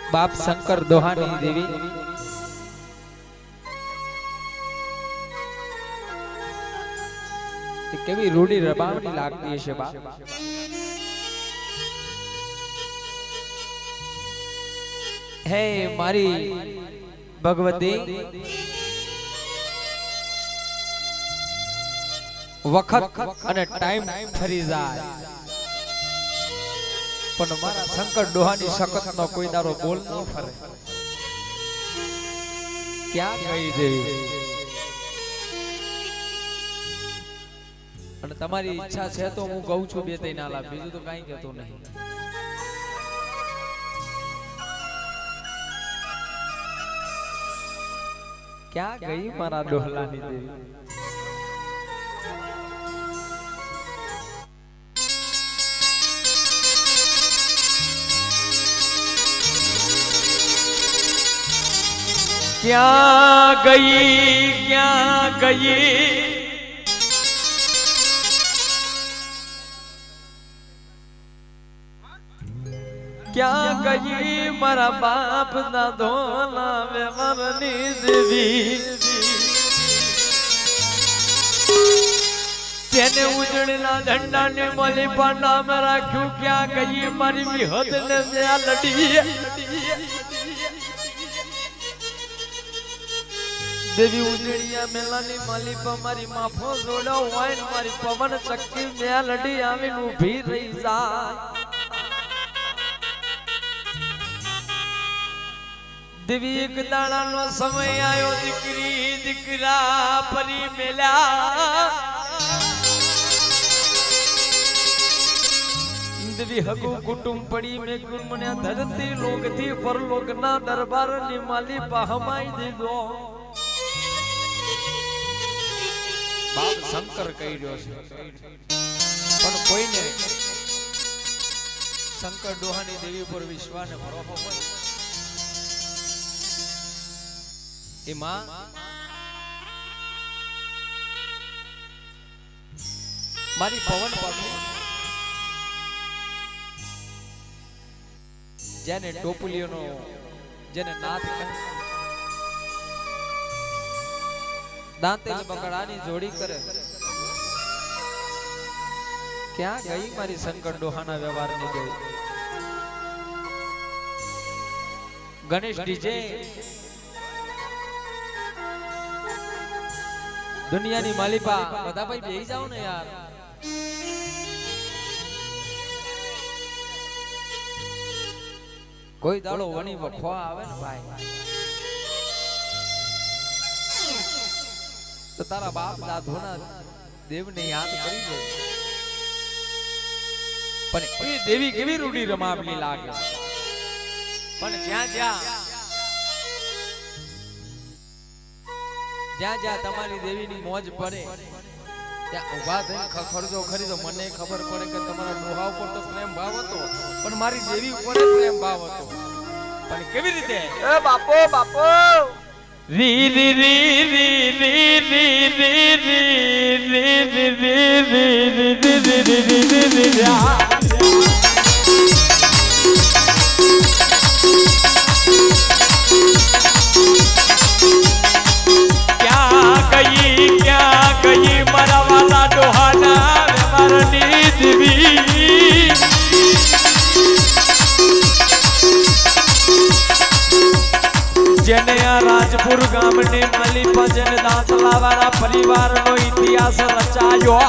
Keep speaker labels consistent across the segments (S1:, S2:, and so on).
S1: बाप शंकर दोहानी देवी केवी रूडी रबावनी लागती है बाप। हे मारी भगवती वक्त अने टाइम फरी जाए पण मारा शंकर डोहानी शकत नो कोई दारो बोल न फरे। क्या गई देवी अने तमारी इच्छा छे तो हूँ कहूं छू बे तई नाला बीजू तो काई कहतो नहीं। क्या गई मारा डोहलानी देवी। क्या गई क्या गई क्या गई मारा बाप ना धोना वे मरनी देवी तेने उजड़ना झंडा ने मोली पांडा में राख्यू। क्या गई मारी विहद ने जया लड़ी देवी उजड़िया मेलानी माली पर मारी माफो जोड़ा वाइन मारी पवन चक्की में लड़ी आवी उभी रही जा। देवी एक दाड़ा नो समय आयो दिकरी दिकरा परी मेला देवी हगु कुटुंब पड़ी में गुणमन्या धरती लोग थी पर लोग ना दरबार नी माली पहमाई दे दो। बाप शंकर कही रह्यो छे पण कोईने शंकर डोहानी देवी पर विश्वास ने भरोસો होय ए मां मारी पवन पापी जेने टोपलियोनो जेने नाथ दांते बकड़ानी जोड़ी करे। क्या गई मारी शंकर डोहाना व्यवहार नहीं गई। गणेश डीजे दुनिया नी मालिपा बता भाई बेही जाओ ना यार। कोई दाड़ो वणी वखवा आवे ना भाई तो तारा बाप दादोना देव ने याद करी दे पण ए देवी केवी रूडी रमावली लागे पण ज्या ज्या ज्या ज्या तमारी देवी नी मौज पड़े त्या उभा थईने खखड़जो खरी तो मने खबर पड़े के तमारा डोहा पर तो प्रेम भाव हतो पण मारी देवी पर प्रेम भाव हतो पण केवी रीते ए बापो बापो री री री री री री री री री री री री री क्या गई मरा वाला डोहाना मरनी देवी जेने राजपुर गाम ने मली भजन दांतला वाला परिवार नो इतिहास रचायो।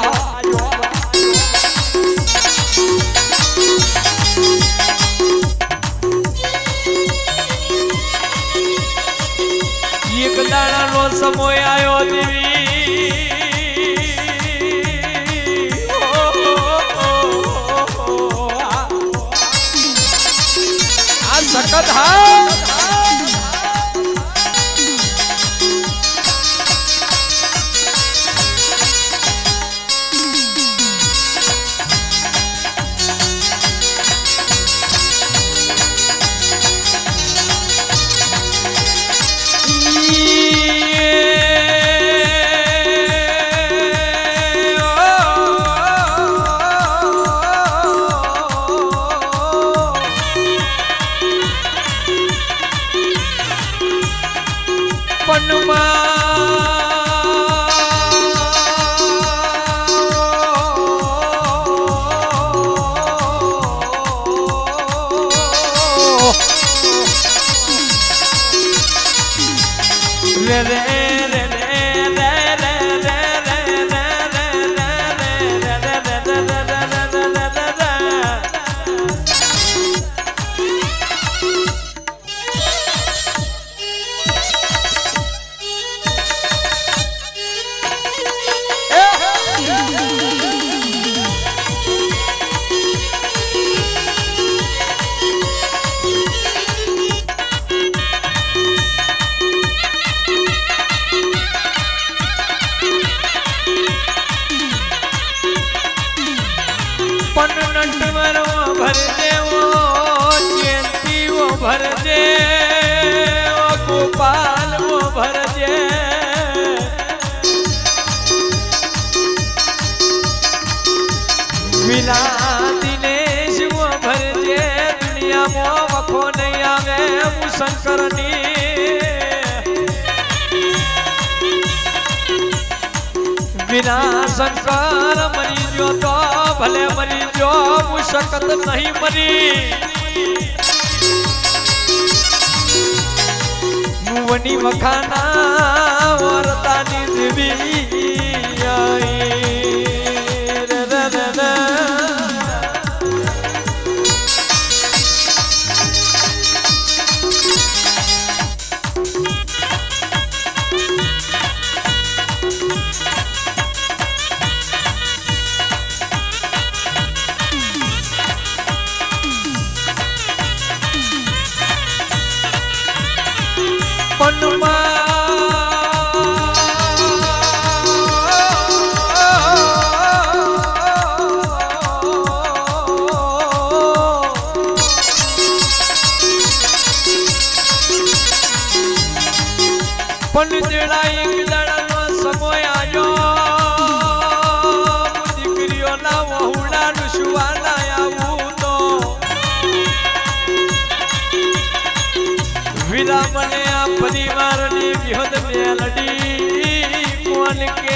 S1: एक दाड़ा नो समय आयो देवी आ सकत हा भर जे ओ गोपाल वो भर जे बिना दिनेश वो भर जे दुनिया मो वखो नहीं आवे मु शंकरनी बिना शंकर मरी जो तो भले मरी जो मु शकत नहीं मरी मुवनी मखाना वरदानी देवी आई पनुमा पन जेड़ा एक दड़नो समय आयो दीकरियो ना वहुड़ा नुशवाना आऊ तो विदा मने आ परिवार नी विहद मेलडी कोन के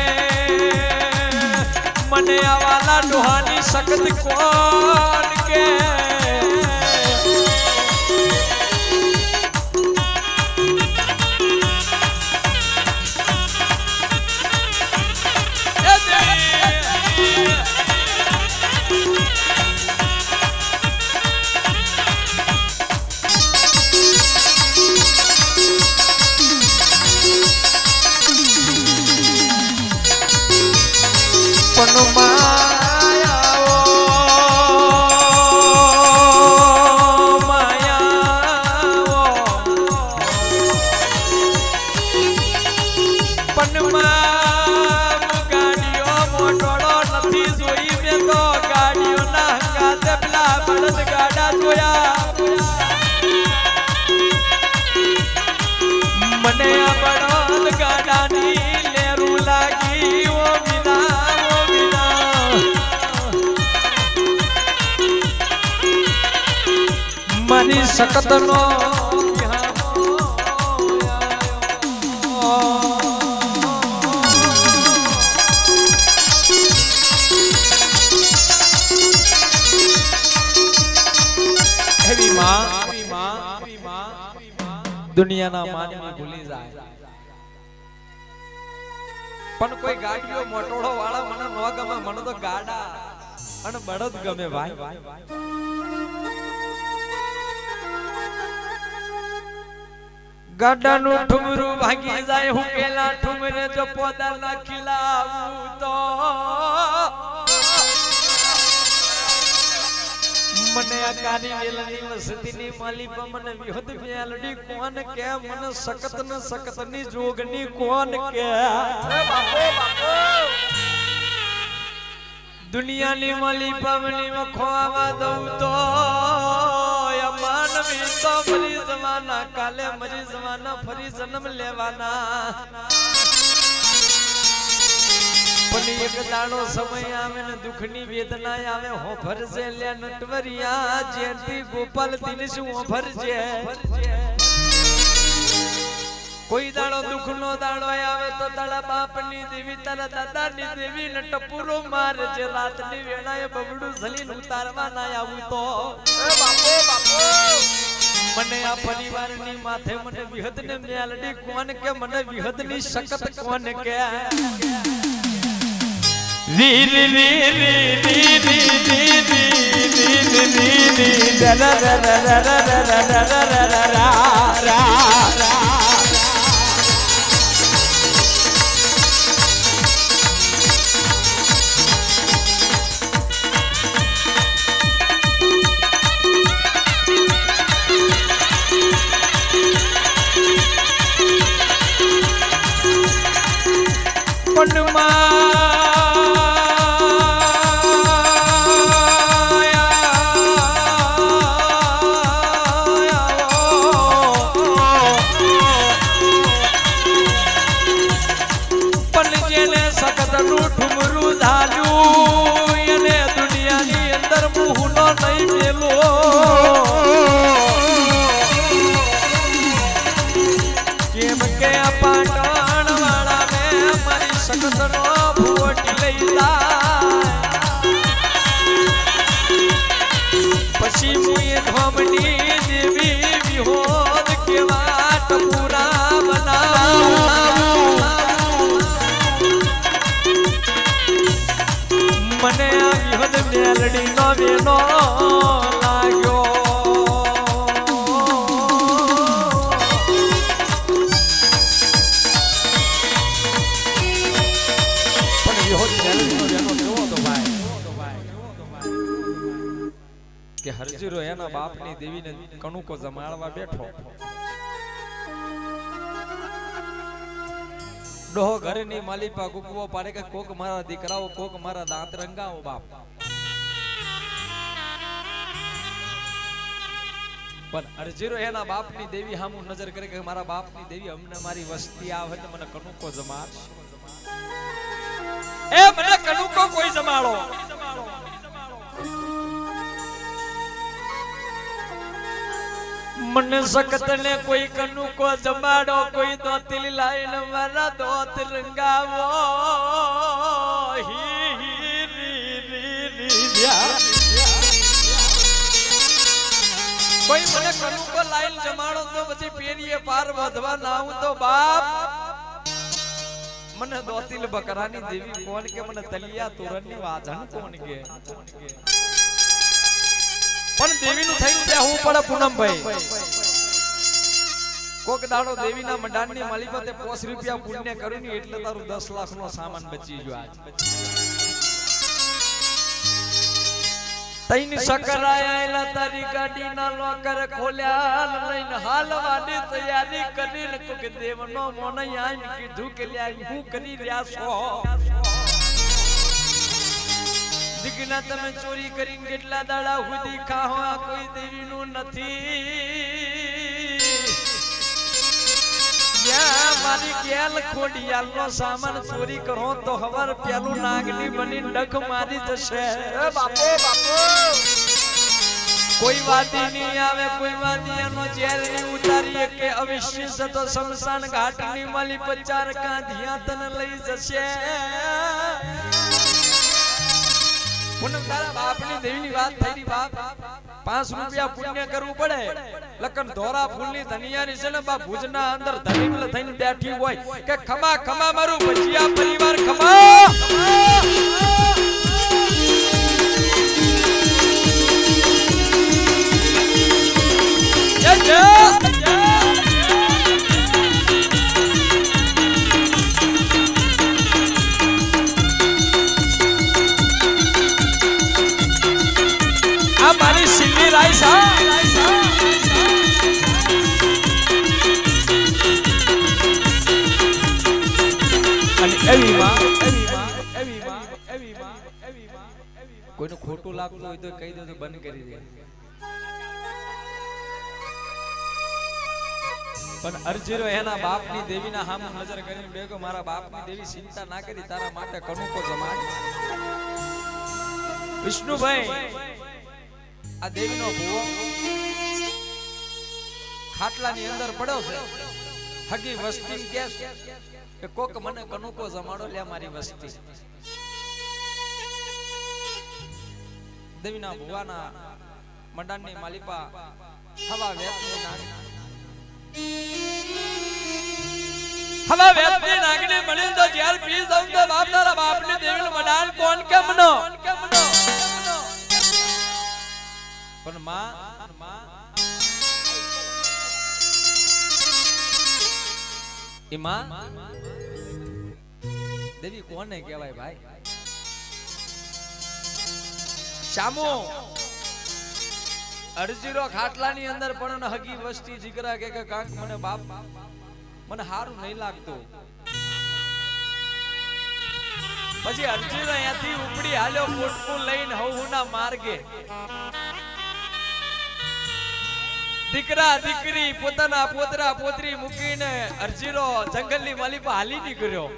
S1: मने आवाला डोहानी सकत कोन के माया माया पनमा गाड़ियों मोटरो नहीं जोई में तो गाड़ियों ना हंगा देवला बलद गाड़ा जोया मने बड़द गाड़ा नी लेरू लागी वो बिना मनी सकत नो दुनिया ना मानवी भूली जाए पण कोई गाड़ियों मोटोड़ो वाला मने नो गमे मने तो गाड़ा अन बड़द गमे भाई गाड़ा नु ठुमरू भागी जाए हुकेला ठुमरे जो पौधा ना खिलाऊ तो मने आकारी वेलनी वसती नी माली मन विहद मेलडी कोन के मन सकत नी जोगनी कोन के बापो बापो दुनिया नी माली पवनी में खोवा दऊ तो या मानवी तो मरी जमाना काले मरी जमाना फरी जन्म लेवाना पण एक दाड़ो समय आवे न दुखनी वेदना आवे हो भर से ले नटवरिया जेती गोपाल दिन से हो भर जे कोई दाड़ो दुख नो दाड़ो आवे तो तारा बाप नी देवी तारा दादा नी देवी न टपुरो मार जे रात नी वेळाए बबडू झलीन उतारवा ना आऊ तो ए बापो बापो मन મને આ પરિવારની માથે મને વિહદ ને મેલડી કોણ કે મને વિહદ ની શકત કોણ કે રી રી રી રી રી રી રી રી રી રા રા રા રા રા રા મને આ વિહદ મેલડી નો વેનો લાગ્યો પણ વિહદ મેલડી નો વેનો કેવો તો ભાઈ કે હરજીરો એના બાપની દેવીને કણુકો જમાડવા બેઠો ડોહો ઘરની માલિપા ગુગવો પાડે કે કોક મારા દીકરાઓ કોક મારા દાંત રંગાવો બાપ પણ અરજીરો એના બાપની દેવી હામુ નજર કરે કે મારા બાપની દેવી અમને મારી વસ્તી આવે તો મને કણુકો જમાડશે એ મને કણુકો કોઈ જમાડો मन सकत ने कोई कनु को जमाड़ो कोई दोतिल लाइन मारा दोत रंगावो ही री री री कोई मने कनु को लाइन जमाड़ो तो પછી પેરીએ પાર વધવા નાઉ તો બાપ મને દોતિલ બકરાની દેવી કોણ કે મને તલિયા તોરણની વાજણ કોણ કે પણ દેવીનું થઈને બેહવું પડે પૂનમભાઈ કોક દાડો દેવીના મંડાણની માલિપતે 5 રૂપિયા પુણ્ય કર્યું એટલે તારું 10 લાખનો સામાન બચી ગયો આજ તૈન શકરાયેલા તારી ગાડીના લોકર ખોલ્યા લઈને હાલવાની તૈયારી કરીને કોક દેવનો મોને આઈને કીધું કે લ્યા હું કરી રહ્યા છો दिखना तमे चोरी करी કેટલા દાડા સુધી ખાવા કોઈ દેવીનું નથી યા મારી ગેલ ખોડિયાલનો સામાન ચોરી કરો તો હવાર પેલું નાગની બની ડખ મારી જશે એ બાપો બાપો કોઈ વાદી નહીં આવે કોઈ વાદી એનો ઝેર નહીં ઉતારીએ કે અવશ્ય સતો શમશાન ઘાટની માલી 50 કાંધિયા તને લઈ જશે પૂનમ તારા બાપની દેવીની વાત થઈ બાપ 5 રૂપિયા પુણ્ય કરવું પડે લકન ધોરા ફૂલની ધનિયાની છે ને બા ભુજના અંદર ધનિકલ થઈને બેઠી હોય કે ખમા ખમા મારું ભજીયા પરિવાર ખમા જય જય મારી સિલ્લી રાઈસ કોઈનું ખોટું લાગતું હોય તો કહી દો તો બંધ કરી દે પણ અરજીરો એના બાપની દેવીના સામે નજર કરીને બેગો મારા બાપની દેવી ચિંતા ના કરી તારા માટે કણુકો જમાડ વિષ્ણુભાઈ આ દેવીનો ભૂવો ખાટલાની અંદર પડ્યો છે હગી વસ્તી કે કોક મને કણુકો જમાડો લે મારી વસ્તી દેવીના ભૂવાના મંડાણની માલિપા હવા વેતની નાગને મળે તો જ્યાર પી જાઉં તો બાપ તારા બાપને દેવીને મડાન કોણ કે મનો પણ માં એ માં દેવી કોને કહેવાય ભાઈ? શામો અરજીરો ખાટલાની અંદર પણ હગી વસ્તી જીગરા કે કાંક મને બાપ મને હારું નહીં લાગતું. પછી અરજીરો અહીંયાથી ઉપડી હાલ્યો પોટકું લઈને હવના માર્ગે. દીકરા દીકરી પોતાના પોતરા પોતરી મૂકીને અરજીરો જંગલની માલી પર હાલી નીકળ્યો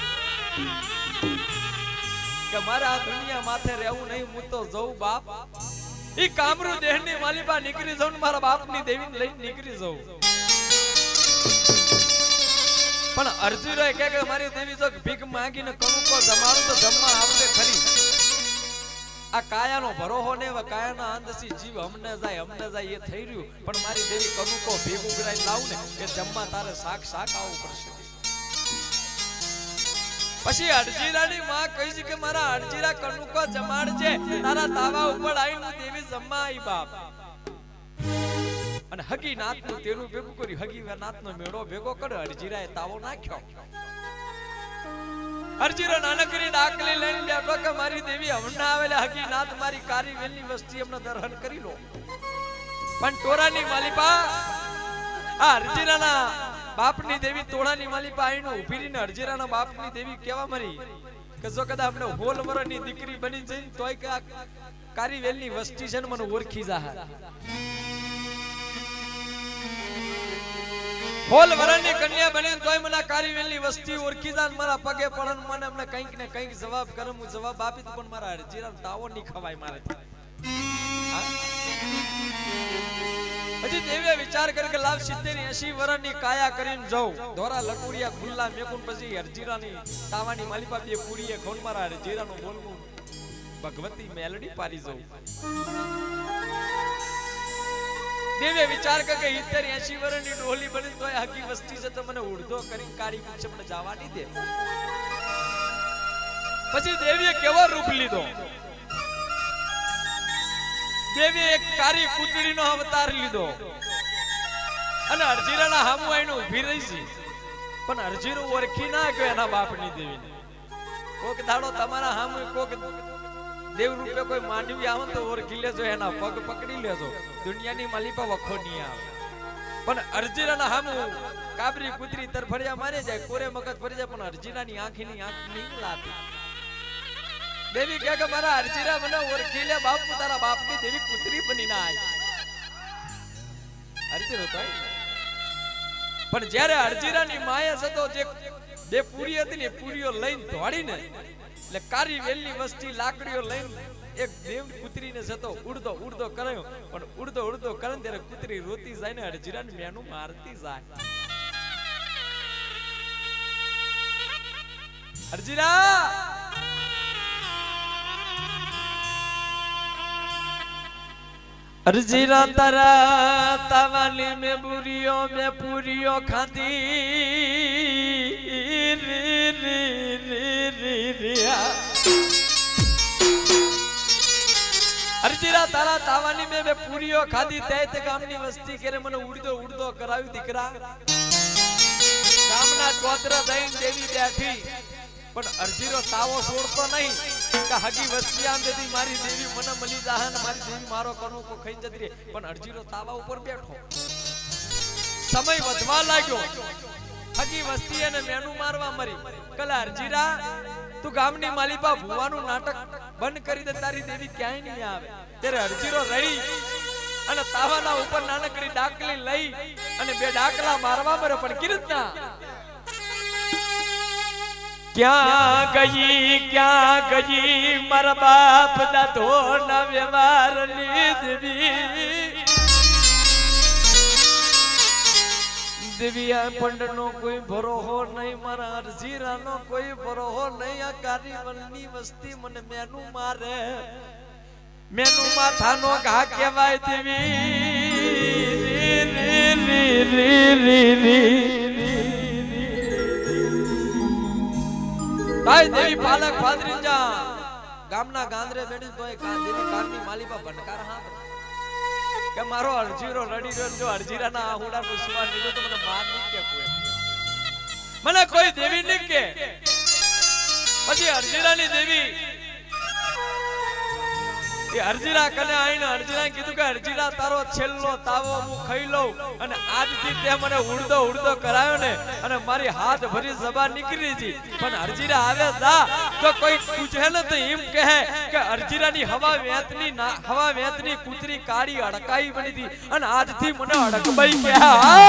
S1: કે મારા દુનિયા માથે રહેવું નહીં, હું તો જઉં બાપ ઈ કામરૂ દેહની માલી પર નીકળી જાઉં, મારા બાપની દેવીને લઈને નીકળી જાઉં. પણ અરજીરો કે મારી દેવી જો ભીખ માંગીને કણુકો જમાડું તો જમવા આવશે ખરી. આ કાયાનો ભરોહો ને કાયાના અંદરથી જીવ અમને જાય એ થઈ રહ્યું. પણ મારી દેવી કણુકો ભીખ ઉગરાઈ લાવું ને એ જમવા તારે શાક આવવું પડશે. પછી અરજીરાની માં કહી છે કે મારા અરજીરા કણુકો જમાડજે, તારા તાવા ઉપર આવીને દેવી જમવા આવી બાપ. અને હગી નાથ નું તેરું ભેગું કર્યું, હગી નાથ નો મેળો ભેગો કર્યો, અરજીરાએ તાવો નાખ્યો. અરજીરો નાનકડી ડાકલી લઈને બેઠો કે મારી દેવી હમણાં આવેલા હગી નાથ મારી કારી વેલની વસ્તી એમને દર્શન કરી લો. પણ ટોરાની માલિપા આ અરજીરાના બાપની દેવી તોડાની માલિપા આવીને ઉભી રહીને અરજીરાના બાપની દેવી કેવા મરી કે જો કદાચ આપણે હોલ વરની દીકરી બની જઈને તોય કે કારી વેલની વસ્તી છે ને મને ઓળખી જાહે. હોલ વરની કન્યા બની તોય મને કારીવેલની વસ્તી ઓળખી જાય, મારા પગે પડન મને અમને કંઈક ને કંઈક જવાબ કરે, હું જવાબ આપી તો પણ મારા અરજીરાનો તાવો નહીં ખવાય મારે. પછી દેવે વિચાર કર્યો કે લાવ 70-80 વર્ષની કાયા કરીને જાઉં, ધોરા લકુડિયા ખુલ્લા મેકુન પછી અરજીરાની તાવાની માલિપા બે પૂરીએ ખોન મારા અરજીરાનું બોલવું ભગવતી મેલડી પારી જાઉં. દેવે વિચાર કે 70-80 વર્ષની ડોલી બની તોય હકી વસ્તી છે તો મને ઉડધો કરી કાઢી પૂછે મને જવા નહીં દે. પછી દેવીએ કેવો રૂપ લીધો, દેવીએ એક કારી કૂતડીનો અવતાર લીધો અને અરજીરાના હામુ આવીને ઊભી રહી છે. પણ અરજીરો ઓળખી ના ગયો એના બાપની દેવીને. કોક દાડો તમારા હામુ કોક દેવ રૂપે કોઈ માંડવી આવે તો ઓળખી લેજો, એના પગ પકડી લેજો, દુનિયાની માલિપા વખો નહીં આવે. પણ અરજીરાના હામુ કાબરી કૂતરી તરફડિયા મારી જાય, કોરે મગજ ફરી જાય, પણ અરજીરાની આંખની આંખ નહીં લાતી. દેવી કહે કે મારા અરજીરા મને ઓળખી લે બાપ, તારા બાપની દેવી કૂતરી બની ના આવી. અરજીરો તો પણ જ્યારે અરજીરાની માયા સતો જે બે પૂરી હતી ને પૂરીઓ લઈને દોડીને એટલે કારી વેલની વસ્તી લાકડીઓ લઈને એક દેવ કૂતરીને જતો ઉડતો ઉડતો કર્યો. પણ ઉડતો ઉડતો કરે ત્યારે કૂતરી રોતી જાય ને અરજીરાને મેનું મારતી જાય. અરજીરા અરજીરા તારા તાવાલી મે બુરીઓ મે પૂરીઓ ખાધી અરજીરા તારા તાવાની મે પૂરીઓ ખાધી તે ગામની વસ્તી કરે મને ઉડતો ઉડતો કરાવી. દીકરા ગામના ચોતરા દઈને દેવી બેઠી પણ અરજીરો તાવો છોડતો નહીં કે હગી વસ્તી આમ જતી મારી દેવી મને મળી જાહે ને મારી દેવી મારો કણુકો ખાઈ જતી રહે. પણ અરજીરો તાવા ઉપર બેઠો, સમય વધવા લાગ્યો, હગી વસ્તી એને મેનું મારવા મરી. કલા અરજીરા તું ગામની માલિપા ભુવાનું નાટક બંધ કરી દે, તારી દેવી ક્યાંય નહીં આવે. ત્યારે અરજીરો રહી અને તાવાના ઉપર નાનકડી ડાકલી લઈ અને બે ડાકલા મારવા મરે. પણ કીર્તના ક્યાં ગઈ મારા બાપ દાદો ના વ્યવહાર દેવી દેવિયા પંડ નો કોઈ ભરોહો નહીં, મારા અરજીરા નો કોઈ ભરોહો નહીં. આ કારીવલની વસ્તી મને મેનું મારે, મેનું માથાનો ઘા કહેવાય દેવી. ભાઈ દેવી પાલક ફાદરીજા ગામના ગાંદરે બેઠી તોય દેવી કારની માલીપા ભણકાર હા કે મારો અરજીરો રડી રહ્યો જો અરજીરાના આહુડા નું સુવા નીકળ્યો તો મને માર નહીં કે કોઈ મને કોઈ દેવી નહીં કે પછી અરજીરાની દેવી એ અરજીરા કને આઈને અરજીરાએ કીધું કે અરજીરા તારો છેલ્લો તાવો હું ખાઈ લઉં અને આજથી તે મને ઉડદો ઉડદો કરાયો ને અને મારી હાથ ભરી જબાન નીકળી જી પણ અરજીરા આવે જા તો કોઈ પૂછે ને તો એમ કહે કે અરજીરાની હવા વેતની કૂતરી કાળી અડકાઈ બની હતી અને આજથી મને અડકબાઈ કે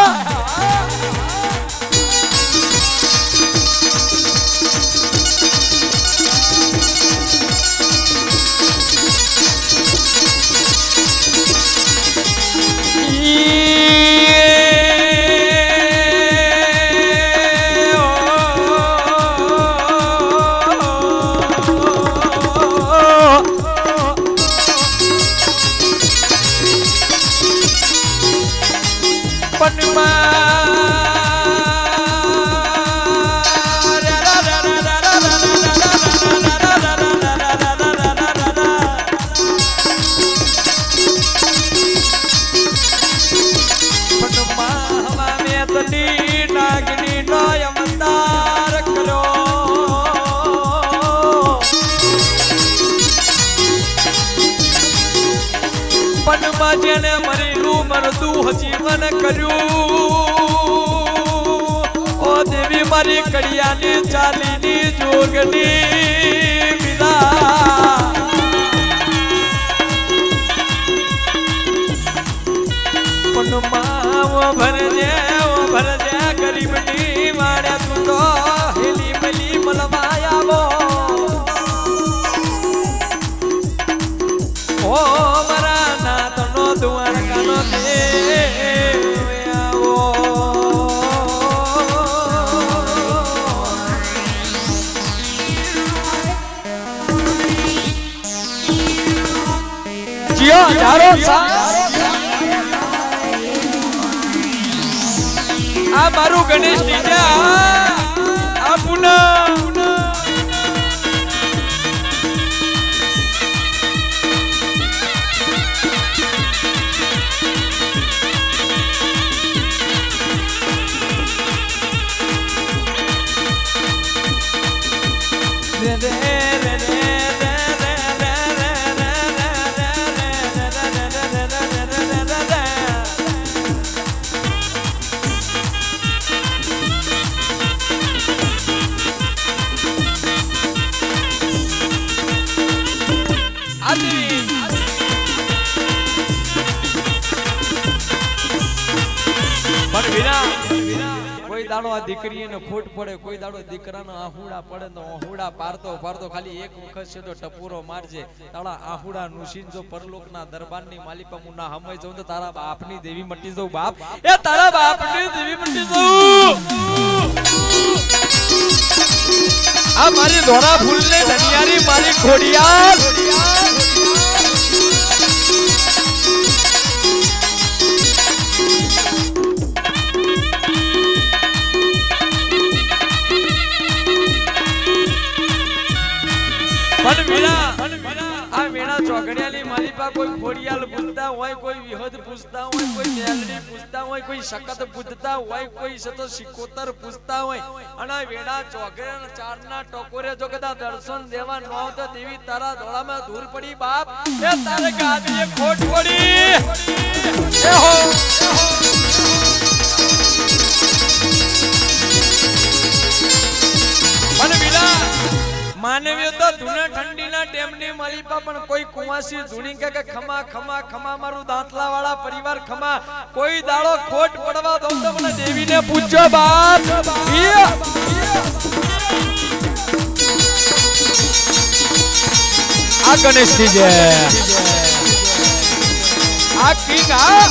S1: જેને મરેલું મરતું હજીવન કર્યું ઓ દેવી મારી કડિયાની ચાલીની જોગની વિલા પણ માવો ભરજે ગરીબની મારે તું તો હેલી મલી મલવાયાવો ઓ મારા નાતનો દ્વારકાનો દેવો જીઓ ધારો આ મારું ગણેશ ડીજે આ પુના કોઈ દાડો આ દીકરીને ખોટ પડે કોઈ દાડો દીકરાનો આહુડા પડે તો આહુડા પારતો ખાલી એક વખત છે તો ટપુરો મારજે તારા આહુડા નુશીન જો પરલોકના દરબારની માલિકા મુના હમય જાઉં તો તારા બાપની દેવી મટી જાઉં બાપ એ તારા બાપની દેવી મટી જાઉં આ મારી ધોરા ફૂલને ધનિયારી મારી ખોડિયાર આ મેળા ચોગડિયાની માલિપા કોઈ ખોડિયાલ પૂછતા હોય કોઈ વિહદ પૂછતા હોય કોઈ મેલડી પૂછતા હોય કોઈ શકત પૂછતા હોય કોઈ સતો શિકોતર પૂછતા હોય અને વેડા ચોગડિયા ચારના ટકોરે જો કદા દર્શન દેવા ન આવતો દેવી તારા દોડામાં દૂર પડી બાપ એ તારે ગાદીએ ખોટ પડી એ હો મને વિલા માનવીય તો ધૂને ઠંડીના ટેમની માલિપા પણ કોઈ કુવાસી ધૂણી કે ખમા ખમા ખમા મારું દાંતલા વાળા પરિવાર ખમા કોઈ દાડો ખોટ પડવા દો તો મને દેવીને પૂછજો બાપ આ ગણેશજી જે આ કિંગ આ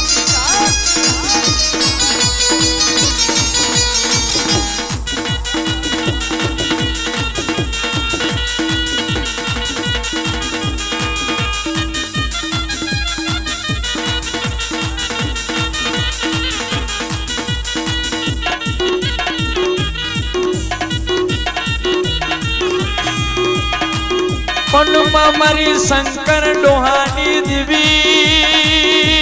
S1: પણ મારી શંકર ડોહાની દેવી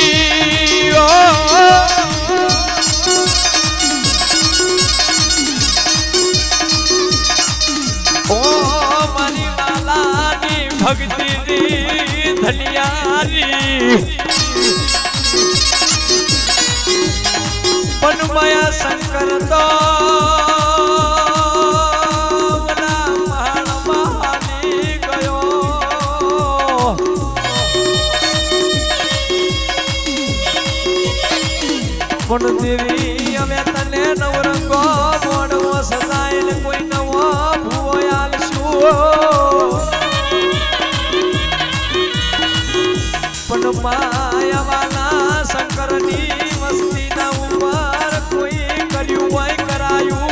S1: ઓ મારી માલાની ભક્તિની ધનિયારી પણ માયા શંકર તો પણ દેવી અમે તને નવરંગો મોડવો સદાય કોઈ નવો ભૂવો આલશું પણ માયાવાલા શંકરની મસ્તીના ઉપર કોઈ કર્યું હોય કરાયું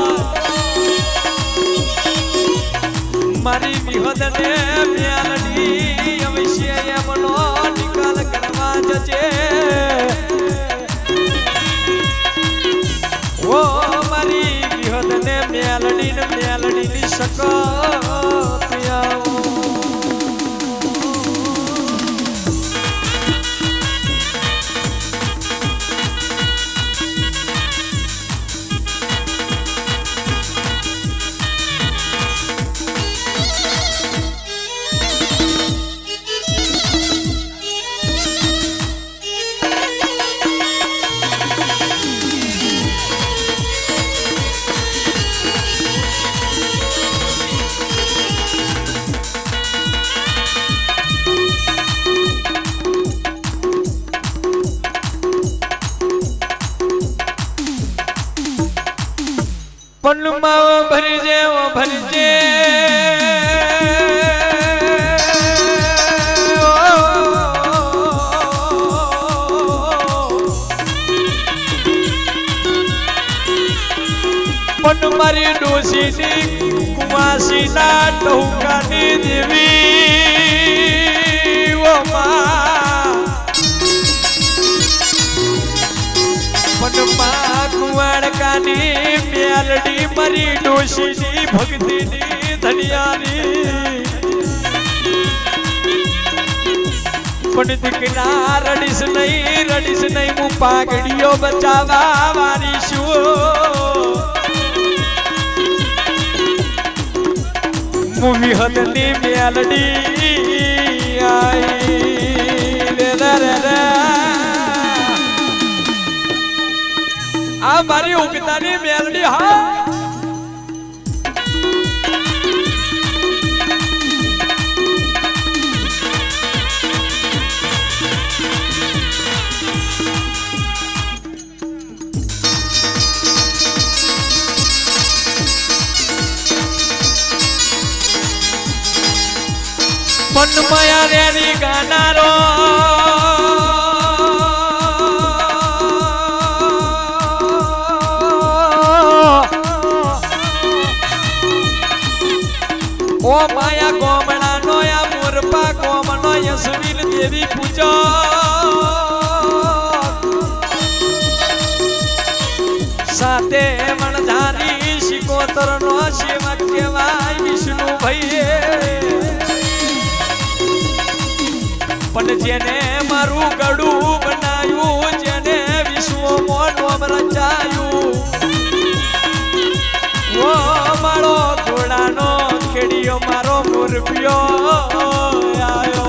S1: હોય મારી વિહદને મ્યાલની અવશ્ય એમનો નિકાલ કરવા જજે ઓ મારી વિહદને મ્યાલડીની શકત આવો પણ માવો ભરજે ઓ ભરજે પણ મારી ડોશીની કુવાસીના ટહુકાની દેવી ઓ મા પણ મા કુવાડકાની મ્યાલડી મારી ડોશીની ભક્તિની ધનિયારી પણ દીકરા રડીશ નહીં હું પાઘડીઓ બચાવવા વારીશું હું વિહદની મ્યાલડી આઈ રે આ મારી ઉગતાની મેલડી હા પણ માયા રેની ગાનારો ઓ માયા ગોમડાનો આ મોરપા ગોમનો યશવીર દેવી પૂજો સાથે વણધારી શિકોતરનો સેવક કહેવાય વિષ્ણુભાઈ પણ જેને મારું ગળું બનાયું જેને વિશ્વમાં નોમ રચાયું ઓ મારો ઘોડાનો ખેડીયો મારો મોરપિયો આયો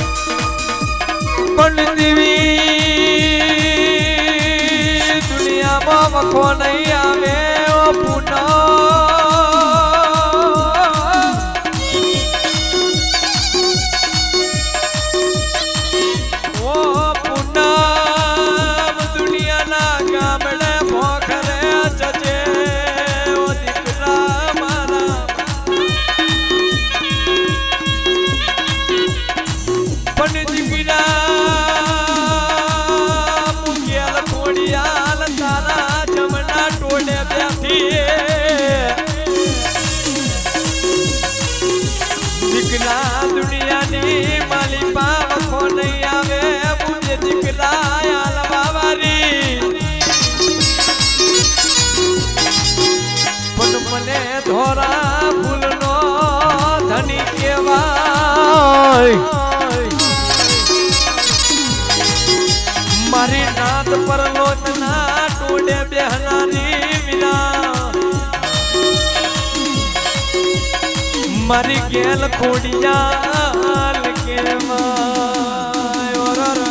S1: પણ દેવી દુનિયા મારી નાદ પર લોચના ટોડે બેહનારી વીરા મારી ગેલ ખોડિયાલ કેવાય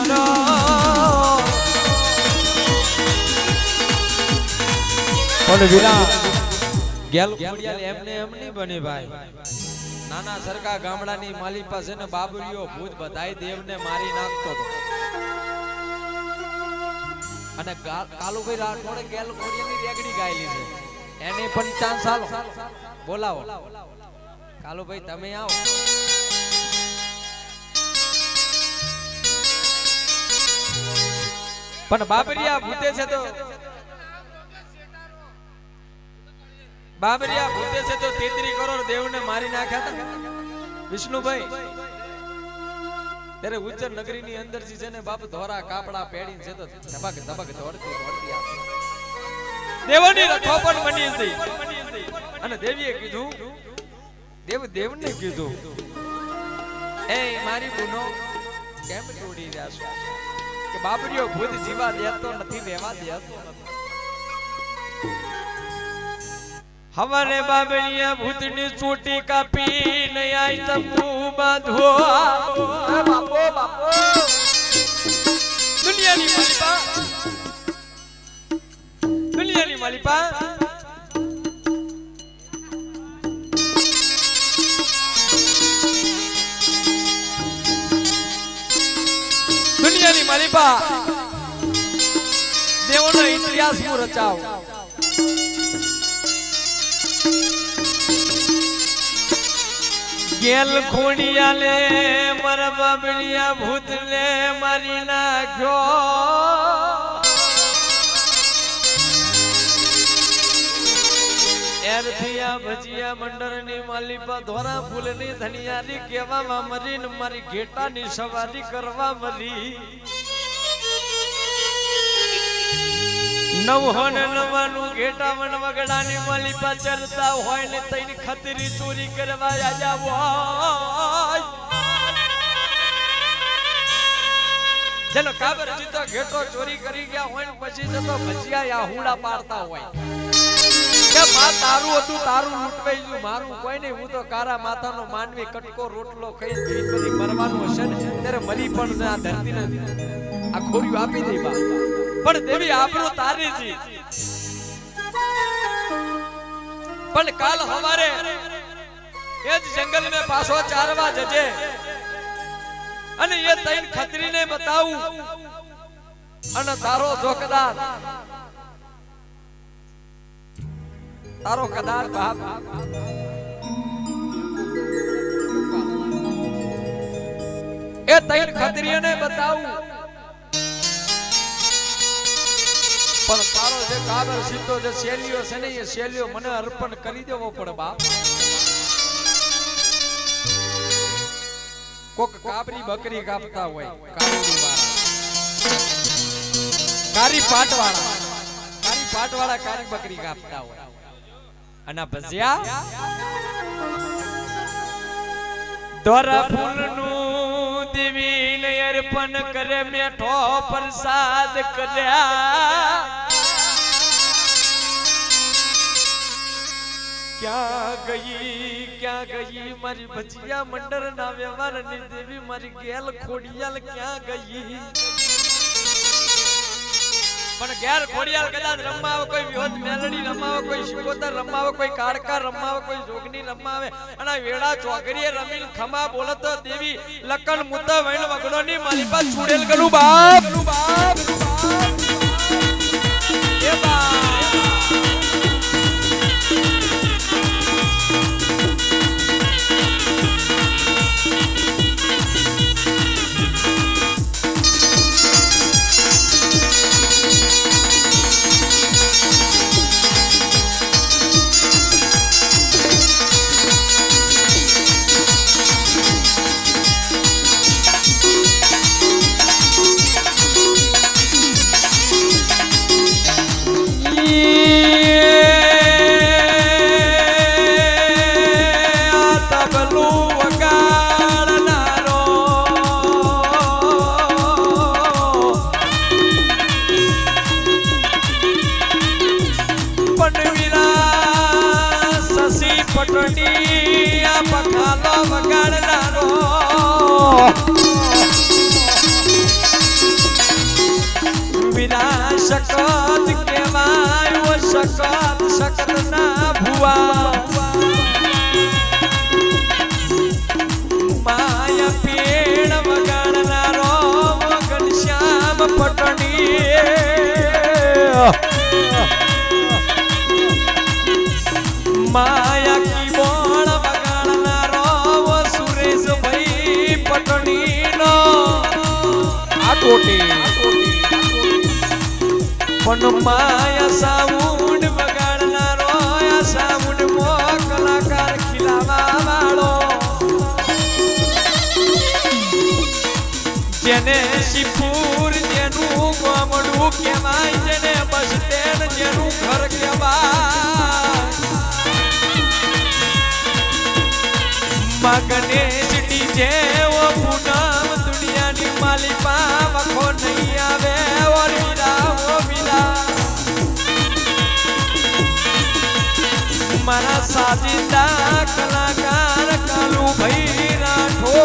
S1: પણ વીરા ગેલ ખોડિયાલ એમને એમ નહીં બની ભાઈ નાના સરકા ગામડાની માલી પાસે ને બાબરીઓ ભૂત બધાય દેવને મારી નાખતો હતો અને કાલુભાઈ રાઠોડે ગેલ ખોડિયાની રેગડી ગાયેલી છે એને પણ ચાન્સ આલો બોલાવો કાલુભાઈ તમે આવો પણ બાબરિયા ભૂતે છે તો બાબરિયા ભૂતે છે તો 33 કરોડ દેવને મારી નાખ્યા હતા વિષ્ણુભાઈ ત્યારે ઉજ્જર નગરીની અંદર છે ને બાપ ધોરા કાપડા પહેરીને છે તો ધબક ધબક દોડતી દોડતી આવે દેવની રખો પણ બની હતી અને દેવીએ કીધું દેવને કીધું એ મારી બુનો કેમ તોડી રહ્યા છો કે બાબરીઓ ભૂત જીવા દેતો નથી રહેવા દેતો હવારે બાબરીયા ભૂતની ચોટી કાપી ન આઈ તપુ બાંધો બાપો બાપો દુનિયાની માલિપા દુનિયાની માલિપા દેવોનો ઇતિહાસ હું રચાવ ગેલ ખોડિયાલે મારા બાબલિયા ભૂતને મારી નાખ્યો એરથિયા ભજીયા મંડળની માલિપા ધોરા ફૂલની ધનિયારી કેવામાં મરીને મારી ઘેટાની સવારી કરવા મરી નવહન નવાનું ઘેટા મન વગડાની માલિપા ચરતા હોય ને તઈને ખતરી ચોરી કરવા આજા હોય જેનો કાબર જીતો ઘેટો ચોરી કરી ગયા હોય ને પછી જતો ભજીયા યાહુડા પાડતા હોય કે માં તારું હતું તારું લૂંટવાઈ ગયું મારું કોઈ નહીં હું તો કારા માથાનો માનવી કટકો રોટલો ખાઈ પી બધી મરવાનું હશે ને ત્યારે મરી પણ આ ધરતીને આ ખોરિયું આપી દે બા પણ દેવી આબરૂ તારી છે પણ કાલ હવારે એ જ જંગલ મે પાછો ચારવા જજે અને એ તૈન ખતરીને બતાવું અને તારો જોકદાર તારો કદાર બાપ એ તૈન ખતરીને બતાવું પણ તારો જે કાબર સીધો જે શેલીઓ છે ને એ શેલીઓ મને અર્પણ કરી દેવો પડે બાપ કોક કાબરી બકરી કાપતા હોય કારોડી વાળા કારી પાટવાળા કારી બકરી કાપતા હોય અને ભજ્યા દોરા ફૂલનું દેવીને અર્પણ કરે મેઠો પ્રસાદ કર્યા ક્યાં ગઈ મારી ભજીયા મંડળ ના વ્યવહારની દેવી મારી ગેલ ખોડિયાલ ક્યાં ગઈ પણ ગેર ખોડિયાલ કદાચ રમાવે કોઈ વિહોત મેલડી રમાવે કોઈ શિકોતર રમાવે કોઈ કાડકા રમાવે કોઈ જોગની રમાવે અને વેડા ચોગરીએ રમીન ખમા બોલતો દેવી લકણ મુદ્દા વૈણ વગડોની મારી પાસ છોડેલ કરું બાપ એ બાપ આ પખાલો વગાડનારો વિના શકત કહેવાય શકત શકત ના ભુવા માયા પેડ વગાડનારો ઘનશ્યામ પટણી माया की बोल बगाड़नारो वो सुरेश भाई पटनी नो आटोटी पण माया साउंड बगाड़नारो या साउंड मो कलाकार खिलावा वालो जेने शिवपुर जेनु गोमडू केवाय जेने बस स्टेशन जेनु घर केवाय गणेश डीजे वो पूनम दुनिया नी मालिपा वखो नहीं आवे और विदा वो विदा मारा साजिदा कलाकार कालू भाई राठो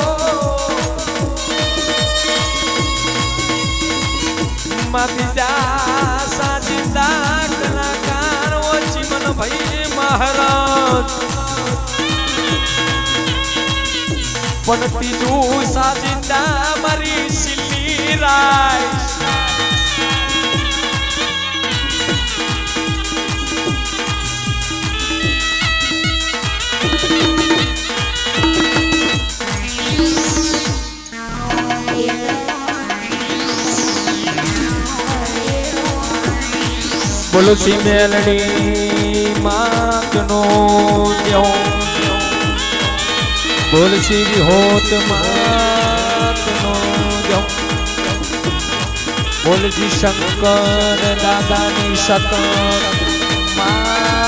S1: माबिदा साजिदा कलाकार वो चिमन भाई महाराज पण तीजू साजिंदा मारी सिल्ली राय बोलो सी मेलडी मागनो जो बोल श्री होत मातनो जो बोल जी शंकर दादा नी शतर